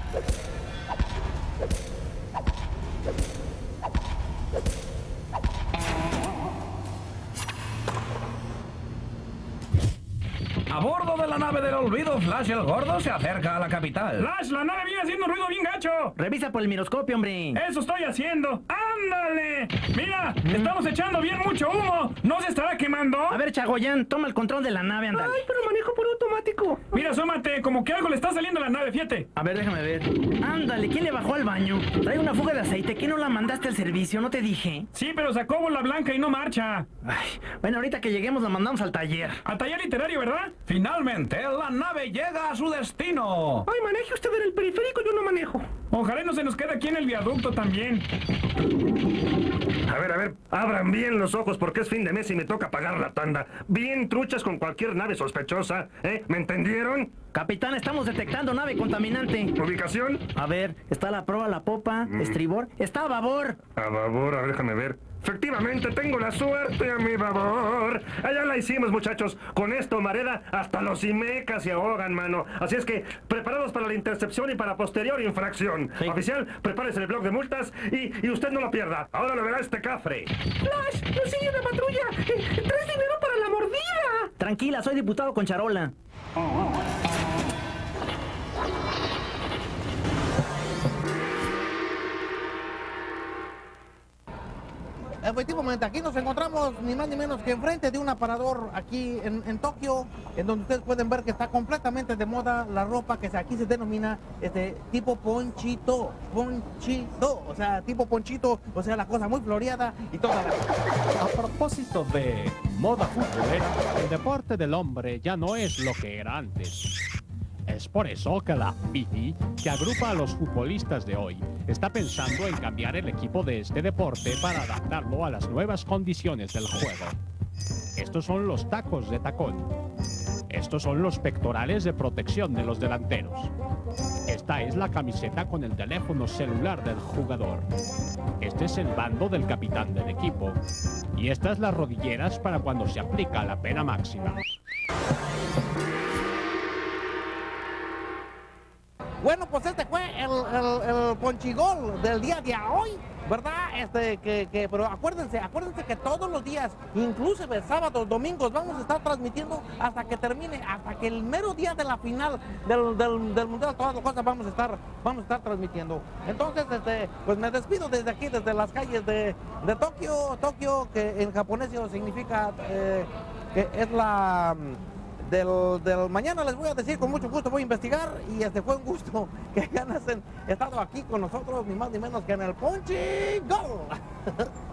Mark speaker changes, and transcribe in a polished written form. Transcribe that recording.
Speaker 1: A bordo de la nave del olvido, Flash el Gordo se acerca a la capital.
Speaker 2: ¡Flash, la nave viene haciendo un ruido bien gacho!
Speaker 3: Revisa por el miroscopio, hombre.
Speaker 2: ¡Eso estoy haciendo! ¡Ándale! ¡Mira! ¡Estamos echando bien mucho humo! ¿No se estará quemando?
Speaker 3: A ver, Chagoyán, toma el control de la nave, ándale.
Speaker 4: Ay, pero manejo por automático.
Speaker 2: Mira, asómate, como que algo le está saliendo a la nave, fíjate.
Speaker 3: A ver, déjame ver. Ándale, ¿quién le bajó al baño? Trae una fuga de aceite. ¿Qué no la mandaste al servicio? ¿No te dije?
Speaker 2: Sí, pero sacó bola blanca y no marcha.
Speaker 3: Ay, bueno, ahorita que lleguemos la mandamos al taller.
Speaker 2: A taller literario, ¿verdad?
Speaker 1: Finalmente, la nave llega a su destino.
Speaker 4: Ay, maneje usted en el periférico, yo no manejo.
Speaker 2: Ojalá no se nos quede aquí en el viaducto también.
Speaker 5: A ver, abran bien los ojos porque es fin de mes y me toca pagar la tanda. Bien truchas con cualquier nave sospechosa, ¿eh? ¿Me entendieron?
Speaker 3: Capitán, estamos detectando nave contaminante.
Speaker 5: ¿Ubicación?
Speaker 3: A ver, está la proa, la popa, estribor. ¡Está a babor!
Speaker 5: A babor, a ver, déjame ver. Efectivamente, tengo la suerte a mi babor. Allá la hicimos, muchachos. Con esto, Mareda, hasta los imecas se ahogan, mano. Así es que, preparados para la intercepción y para posterior infracción.
Speaker 3: Sí.
Speaker 5: Oficial, prepárese el bloc de multas y usted no lo pierda. Ahora lo verá este cafre.
Speaker 4: Flash, nos sigue una patrulla. ¿Traes dinero para la mordida?
Speaker 3: Tranquila, soy diputado con charola.
Speaker 6: Efectivamente, aquí nos encontramos ni más ni menos que enfrente de un aparador aquí en Tokio, en donde ustedes pueden ver que está completamente de moda la ropa que aquí se denomina tipo ponchito, o sea, tipo ponchito, o sea, la cosa muy floreada y toda la...
Speaker 7: A propósito de moda futbolera, el deporte del hombre ya no es lo que era antes. Es por eso que la FIFI, que agrupa a los futbolistas de hoy, está pensando en cambiar el equipo de este deporte para adaptarlo a las nuevas condiciones del juego. Estos son los tacos de tacón. Estos son los pectorales de protección de los delanteros. Esta es la camiseta con el teléfono celular del jugador. Este es el bando del capitán del equipo. Y estas las rodilleras para cuando se aplica la pena máxima.
Speaker 6: Bueno, pues este fue el ponchigol del día de hoy, ¿verdad? Pero acuérdense que todos los días, inclusive sábados, domingos, vamos a estar transmitiendo hasta que termine, hasta que el mero día de la final del Mundial, todas las cosas vamos a estar transmitiendo. Entonces, pues me despido desde aquí, desde las calles de Tokio, que en japonés significa que es la... Del mañana les voy a decir, con mucho gusto voy a investigar, y fue un gusto que hayan estado aquí con nosotros, ni más ni menos que en el Ponchi Gol.